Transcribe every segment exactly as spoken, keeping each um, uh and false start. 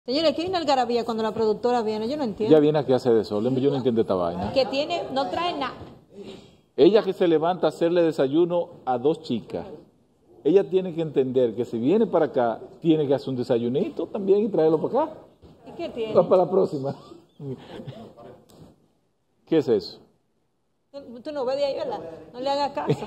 Señores, ¿qué viene algarabía cuando la productora viene? Yo no entiendo. Ella viene aquí a hacer desorden, yo no entiendo esta vaina. Que tiene, no trae nada. Ella que se levanta a hacerle desayuno a dos chicas, ella tiene que entender que si viene para acá, tiene que hacer un desayunito también y traerlo para acá. ¿Y qué tiene? Va para la próxima. ¿Qué es eso? Tú, tú no ves de ahí, ¿verdad? No le hagas caso.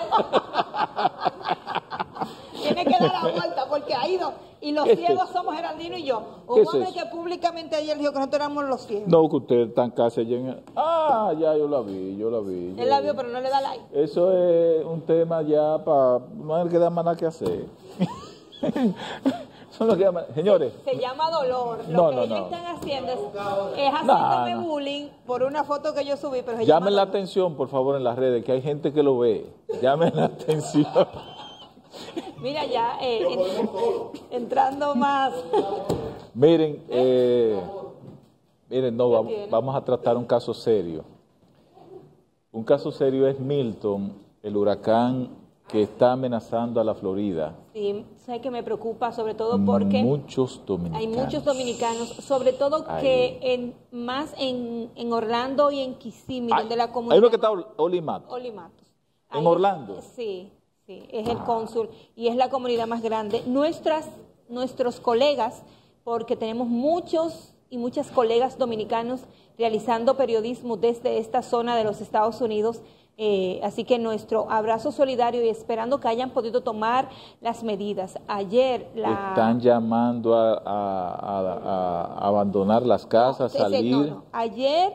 Tiene que dar la vuelta porque ha ido. Y los ciegos somos Geraldino y yo. Un hombre que públicamente ayer dijo que nosotros éramos los ciegos. No, que usted está en casa allá en... Ah, ya yo la vi, yo la vi. Él la vio, pero no le da like. Eso es un tema ya para... No hay que dar más nada que hacer. Son lo que llaman... Señores. Se, se llama dolor. Lo no, que no, ellos no. están haciendo es, es hacerme no, no. bullying por una foto que yo subí. Pero se Llamen llama la atención, por favor, en las redes, que hay gente que lo ve. Llamen la atención. Mira ya, eh, en, entrando más. Miren, eh, miren, no, vamos, vamos a tratar un caso serio. Un caso serio es Milton, el huracán que está amenazando a la Florida. Sí, sé que me preocupa, sobre todo porque muchos dominicanos. Hay muchos dominicanos, sobre todo Ahí. que en, más en, en Orlando y en Kissimmee, hay, donde la comunidad... Hay uno que está Olimatos. Olimatos. ¿En Ahí, Orlando? Sí. Sí, es el cónsul y es la comunidad más grande. Nuestras, nuestros colegas, porque tenemos muchos y muchas colegas dominicanos realizando periodismo desde esta zona de los Estados Unidos, eh, así que nuestro abrazo solidario y esperando que hayan podido tomar las medidas. Ayer la... Están llamando a, a, a, a abandonar las casas, no, salir... No, no. Ayer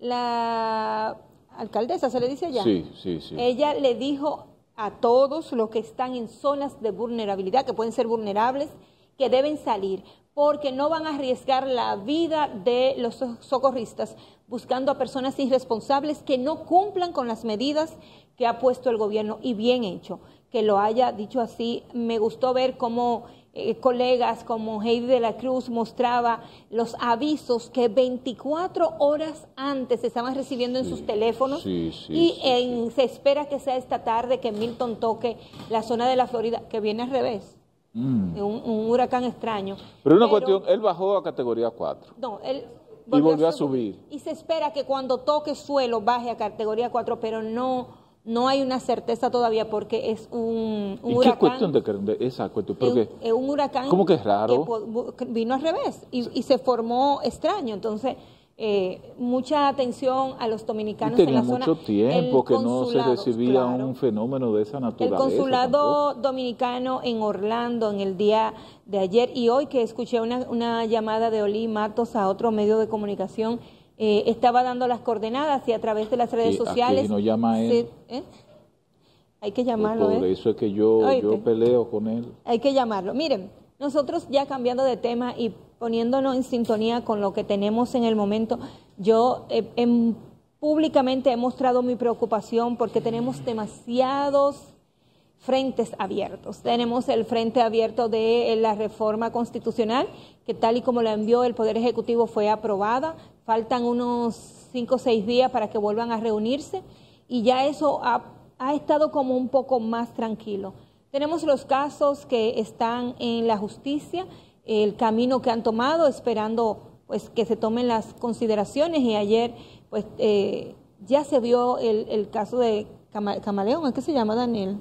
la alcaldesa, ¿se le dice allá? Sí, sí, sí. Ella le dijo a todos los que están en zonas de vulnerabilidad, que pueden ser vulnerables, que deben salir, porque no van a arriesgar la vida de los socorristas buscando a personas irresponsables que no cumplan con las medidas que ha puesto el gobierno, y bien hecho que lo haya dicho así. Me gustó ver cómo eh, colegas como Heidi de la Cruz mostraba los avisos que veinticuatro horas antes se estaban recibiendo en sí, sus teléfonos sí, sí, y sí, en, sí. se espera que sea esta tarde que Milton toque la zona de la Florida, que viene al revés. Mm. Un, un huracán extraño. Pero una Pero, cuestión, él bajó a categoría cuatro. No, él y volvió a subir. Y se espera que cuando toque suelo baje a categoría cuatro, pero no, no hay una certeza todavía porque es un, un ¿Y huracán. qué cuestión de, de esa cuestión? ¿Pero es, qué? es un huracán. ¿Cómo que es raro? Que vino al revés y, y se formó extraño. Entonces, eh, mucha atención a los dominicanos y tenía en la mucho zona. tiempo que no se recibía claro. un fenómeno de esa naturaleza. El consulado tampoco. dominicano en Orlando en el día de ayer y hoy, que escuché una, una llamada de Oli Matos a otro medio de comunicación, eh, estaba dando las coordenadas y a través de las redes sí, sociales. Aquí no llama a él. Se, ¿eh? Hay que llamarlo. Por ¿eh? eso es que yo, yo peleo con él. Hay que llamarlo. Miren, nosotros ya cambiando de tema y poniéndonos en sintonía con lo que tenemos en el momento, yo eh, en, públicamente he mostrado mi preocupación porque tenemos demasiados frentes abiertos. Tenemos el frente abierto de la reforma constitucional, que tal y como la envió el Poder Ejecutivo fue aprobada. Faltan unos cinco o seis días para que vuelvan a reunirse y ya eso ha, ha estado como un poco más tranquilo. Tenemos los casos que están en la justicia, el camino que han tomado, esperando pues que se tomen las consideraciones, y ayer pues eh, ya se vio el, el caso de Cama, Camaleón, ¿es que se llama, Daniel?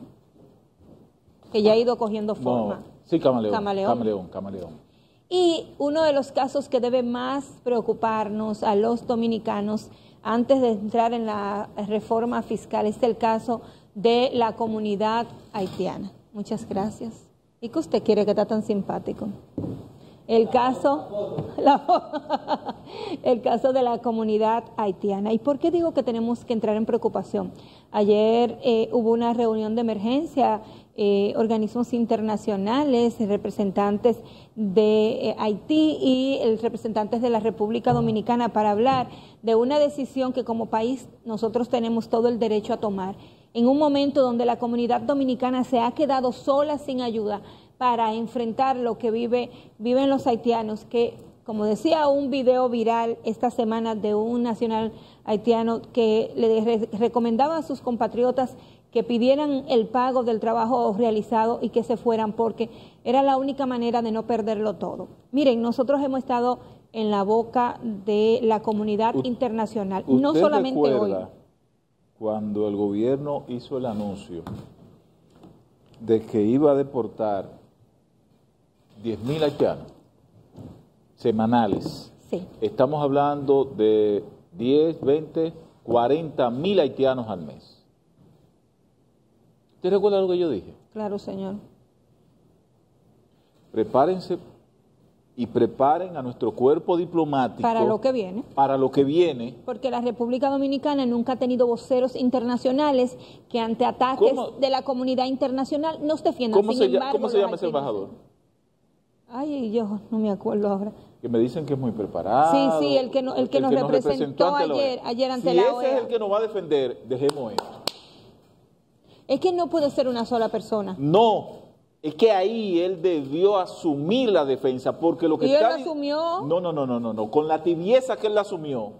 Que ya ha ido cogiendo forma. No, sí, Camaleón, Camaleón. Camaleón, Camaleón. Y uno de los casos que debe más preocuparnos a los dominicanos antes de entrar en la reforma fiscal es el caso de la comunidad haitiana. Muchas gracias. ¿Y qué usted quiere que está tan simpático? El caso, la, el caso de la comunidad haitiana. ¿Y por qué digo que tenemos que entrar en preocupación? Ayer eh, hubo una reunión de emergencia, eh, organismos internacionales, representantes de eh, Haití y el representantes de la República Dominicana para hablar de una decisión que como país nosotros tenemos todo el derecho a tomar. En un momento donde la comunidad dominicana se ha quedado sola, sin ayuda, para enfrentar lo que vive, viven los haitianos, que, como decía un video viral esta semana de un nacional haitiano que le re recomendaba a sus compatriotas que pidieran el pago del trabajo realizado y que se fueran, porque era la única manera de no perderlo todo. Miren, nosotros hemos estado en la boca de la comunidad U internacional, no solamente hoy. Cuando el gobierno hizo el anuncio de que iba a deportar diez mil haitianos semanales, sí. Estamos hablando de diez, veinte, cuarenta mil haitianos al mes. ¿Usted recuerda lo que yo dije? Claro, señor. Prepárense y preparen a nuestro cuerpo diplomático. Para lo que viene. Para lo que viene. Porque la República Dominicana nunca ha tenido voceros internacionales que ante ataques ¿Cómo? de la comunidad internacional nos defiendan. ¿Cómo, Sin se, embargo, ¿cómo se llama ese embajador? Ay, yo no me acuerdo ahora. Que me dicen que es muy preparado. Sí, sí, el que, no, el que, el nos, que nos representó, representó ayer, ayer ante si la ese O E A. es el que nos va a defender, dejemos esto. Es que no puede ser una sola persona. No, es que ahí él debió asumir la defensa, porque lo que ¿Y está... él lo asumió? No, no, no, no, no, no, con la tibieza que él la asumió,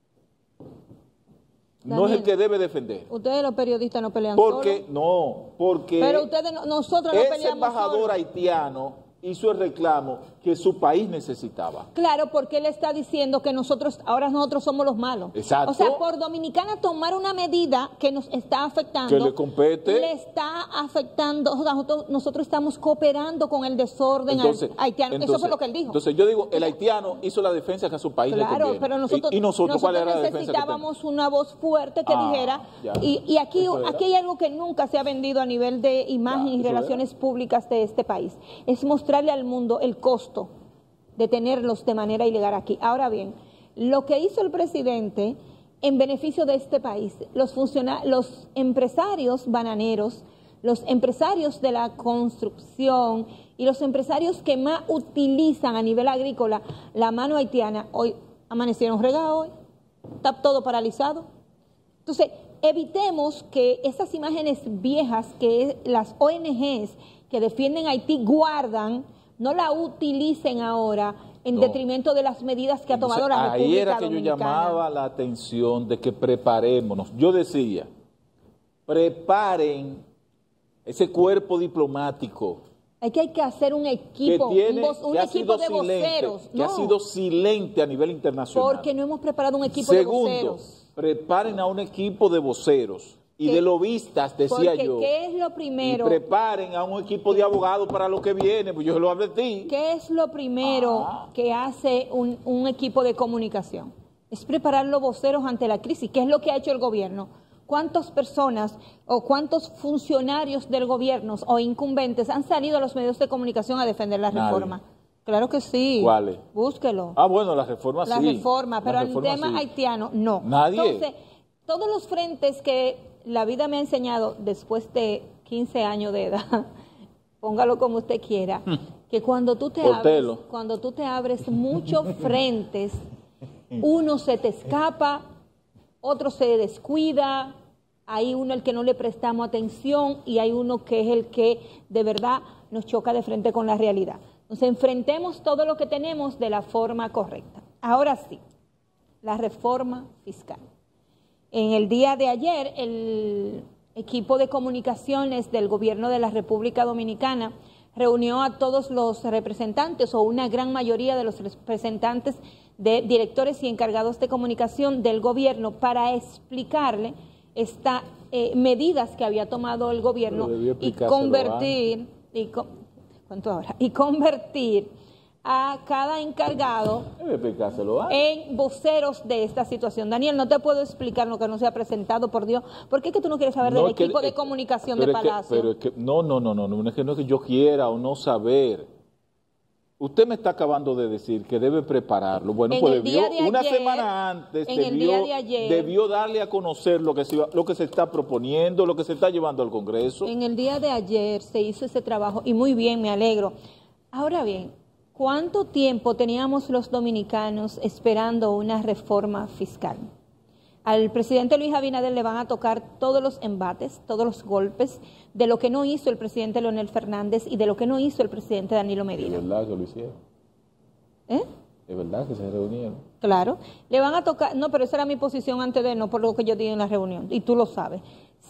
Daniel, no es el que debe defender. Ustedes los periodistas no pelean Porque, solo. no, porque... Pero ustedes, no, nosotros no peleamos ese embajador solo. haitiano hizo el reclamo que su país necesitaba. Claro, porque él está diciendo que nosotros, ahora nosotros somos los malos. Exacto. O sea, por Dominicana tomar una medida que nos está afectando. Que le compete. Le está afectando, o sea, nosotros, nosotros estamos cooperando con el desorden entonces, haitiano. Entonces, Eso fue lo que él dijo. Entonces yo digo, el haitiano hizo la defensa que a su país claro, le conviene. Pero nosotros, y, y nosotros, nosotros ¿cuál era la defensa que necesitábamos una voz fuerte que ah, dijera, ya. y, y aquí, aquí hay algo que nunca se ha vendido a nivel de imagen ya, y relaciones era. públicas de este país, es mostrarle al mundo el costo de tenerlos de manera ilegal aquí. Ahora bien, lo que hizo el presidente en beneficio de este país, los, los empresarios bananeros, los empresarios de la construcción y los empresarios que más utilizan a nivel agrícola la mano haitiana, hoy amanecieron regados, hoy está todo paralizado. Entonces, evitemos que esas imágenes viejas que las O N Ges que defienden a Haití guardan, no la utilicen ahora en no. detrimento de las medidas que Entonces, ha tomado la República Dominicana. Ahí era que Dominicana. yo llamaba la atención de que preparémonos. Yo decía, preparen ese cuerpo diplomático. Es que hay que hacer un equipo, que tiene, un, voz, un equipo de silente, voceros. Que no. ha sido silente a nivel internacional. Porque no hemos preparado un equipo Segundo, de voceros. Preparen a un equipo de voceros. Y de lobistas, decía Porque, yo. ¿qué es lo primero? Y preparen a un equipo de abogados para lo que viene, pues yo lo advertí. ¿Qué es lo primero ah. que hace un, un equipo de comunicación? Es preparar los voceros ante la crisis. ¿Qué es lo que ha hecho el gobierno? ¿Cuántas personas o cuántos funcionarios del gobierno o incumbentes han salido a los medios de comunicación a defender la Nadie. reforma? Claro que sí. ¿Cuáles? Búsquelo. Ah, bueno, la reforma la sí. La reforma, pero el tema sí. haitiano, no. Nadie. Entonces, todos los frentes que la vida me ha enseñado después de quince años de edad, póngalo como usted quiera, que cuando tú te Portelo. abres, cuando tú te abres muchos frentes, uno se te escapa, otro se descuida, hay uno el que no le prestamos atención y hay uno que es el que de verdad nos choca de frente con la realidad. Entonces, enfrentemos todo lo que tenemos de la forma correcta. Ahora sí, la reforma fiscal. En el día de ayer, el equipo de comunicaciones del gobierno de la República Dominicana reunió a todos los representantes o una gran mayoría de los representantes de directores y encargados de comunicación del gobierno para explicarle estas eh, medidas que había tomado el gobierno y convertir, y, ¿cuánto ahora? y convertir a cada encargado en voceros de esta situación. Daniel, no te puedo explicar lo que no se ha presentado, por Dios. ¿Por qué es que tú no quieres saber no, del equipo que, de comunicación de Palacio? Que, pero es que, no, no, no, no, no es que no es que yo quiera o no saber. Usted me está acabando de decir que debe prepararlo. Bueno, en pues debió, de ayer, una ayer, semana antes en debió, el día de ayer, debió darle a conocer lo que, se, lo que se está proponiendo, lo que se está llevando al Congreso. En el día de ayer se hizo ese trabajo y muy bien, me alegro. Ahora bien, ¿cuánto tiempo teníamos los dominicanos esperando una reforma fiscal? Al presidente Luis Abinader le van a tocar todos los embates, todos los golpes de lo que no hizo el presidente Leonel Fernández y de lo que no hizo el presidente Danilo Medina. Es verdad que lo hicieron. ¿Eh? Es verdad que se reunieron. Claro. Le van a tocar, no, pero esa era mi posición antes de, no por lo que yo dije en la reunión, y tú lo sabes.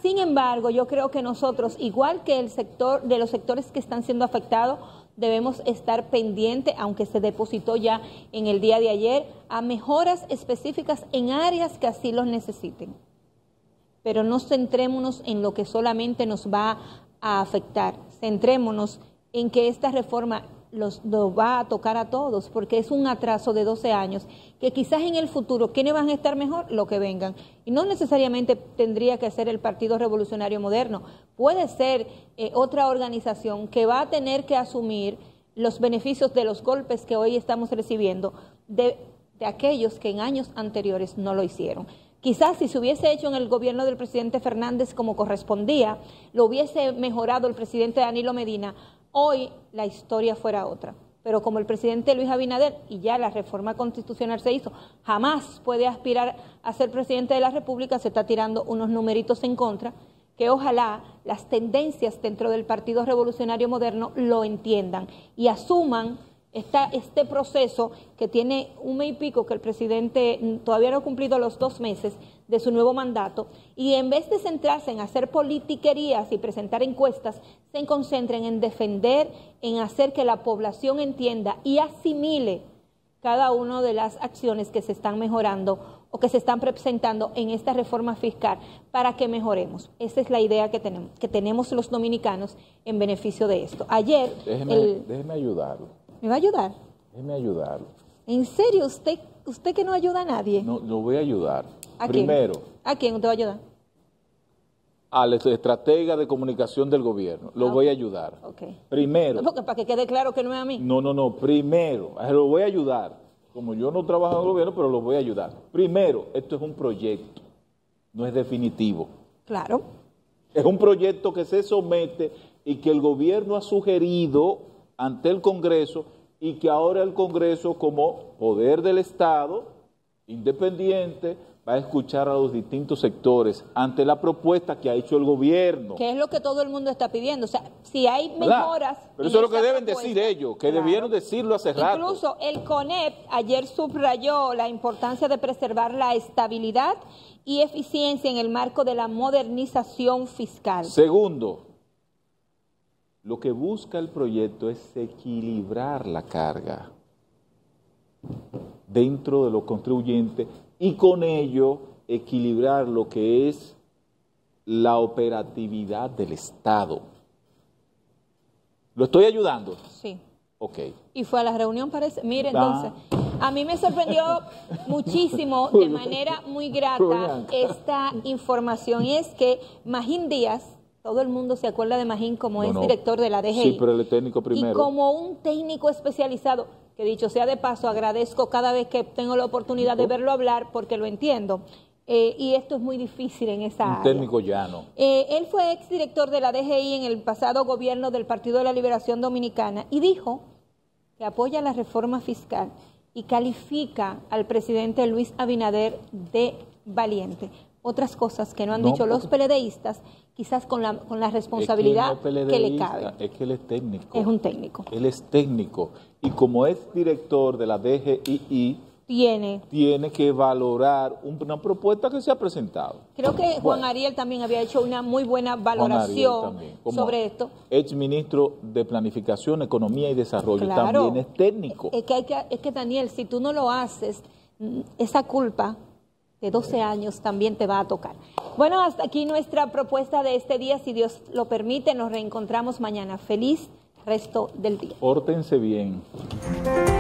Sin embargo, yo creo que nosotros, igual que el sector de los sectores que están siendo afectados, debemos estar pendientes, aunque se depositó ya en el día de ayer, a mejoras específicas en áreas que así los necesiten. Pero no centrémonos en lo que solamente nos va a afectar, centrémonos en que esta reforma los, los va a tocar a todos, porque es un atraso de doce años, que quizás en el futuro, ¿quiénes van a estar mejor? Lo que vengan. Y no necesariamente tendría que ser el Partido Revolucionario Moderno, puede ser eh, otra organización que va a tener que asumir los beneficios de los golpes que hoy estamos recibiendo de, de aquellos que en años anteriores no lo hicieron. Quizás si se hubiese hecho en el gobierno del presidente Fernández como correspondía, lo hubiese mejorado el presidente Danilo Medina, hoy la historia fuera otra. Pero como el presidente Luis Abinader, y ya la reforma constitucional se hizo, jamás puede aspirar a ser presidente de la República, se está tirando unos numeritos en contra, que ojalá las tendencias dentro del Partido Revolucionario Moderno lo entiendan y asuman esta, este proceso que tiene un mes y pico que el presidente todavía no ha cumplido los dos meses de su nuevo mandato, y en vez de centrarse en hacer politiquerías y presentar encuestas, se concentren en defender, en hacer que la población entienda y asimile cada una de las acciones que se están mejorando o que se están presentando en esta reforma fiscal para que mejoremos. Esa es la idea que tenemos, que tenemos los dominicanos en beneficio de esto. Ayer... Déjeme, el, déjeme ayudarlo. ¿Me va a ayudar? Déjeme ayudarlo. ¿En serio? ¿Usted usted que no ayuda a nadie? No, lo voy a ayudar. ¿A Primero, quién? ¿A quién usted va a ayudar? Al estratega de comunicación del gobierno. Lo Ah, voy a ayudar. Okay. Primero. No, porque para que quede claro que no es a mí. No, no, no. Primero, lo voy a ayudar. Como yo no trabajo en el gobierno, pero lo voy a ayudar. Primero, esto es un proyecto, no es definitivo. Claro. Es un proyecto que se somete y que el gobierno ha sugerido ante el Congreso y que ahora el Congreso, como poder del Estado, independiente, va a escuchar a los distintos sectores ante la propuesta que ha hecho el gobierno. Que es lo que todo el mundo está pidiendo. O sea, si hay ¿Verdad? mejoras... Pero eso es lo que deben propuesta, decir ellos, que claro. debieron decirlo hace rato. Incluso el CONEP ayer subrayó la importancia de preservar la estabilidad y eficiencia en el marco de la modernización fiscal. Segundo, lo que busca el proyecto es equilibrar la carga dentro de los contribuyentes y con ello equilibrar lo que es la operatividad del Estado. ¿Lo estoy ayudando? Sí. Ok. Y fue a la reunión, parece. Mire, Ah. entonces, a mí me sorprendió muchísimo, de manera muy grata, esta información. Y es que Magín Díaz, todo el mundo se acuerda de Magín como No, es no. director de la D G I. Sí, pero el técnico primero. Y como un técnico especializado, que dicho sea de paso, agradezco cada vez que tengo la oportunidad de verlo hablar porque lo entiendo. Eh, y esto es muy difícil en esa Un área. técnico llano. Eh, él fue exdirector de la D G I en el pasado gobierno del Partido de la Liberación Dominicana y dijo que apoya la reforma fiscal y califica al presidente Luis Abinader de valiente. Otras cosas que no han No, dicho los porque- peledeístas, quizás con la, con la responsabilidad es que, no es que le peledeísta, cabe. es que él es técnico. Es un técnico. Él es técnico. Y como es director de la D G I I, Tiene. tiene que valorar una propuesta que se ha presentado. Creo que Juan Bueno. Ariel también había hecho una muy buena Juan Ariel valoración también, como sobre esto. ex ministro de Planificación, Economía y Desarrollo, Claro. también es técnico. Es que, hay que, es que, Daniel, si tú no lo haces, mm, esa culpa de doce años también te va a tocar. Bueno, hasta aquí nuestra propuesta de este día. Si Dios lo permite, nos reencontramos mañana. Feliz resto del día. Pórtense bien.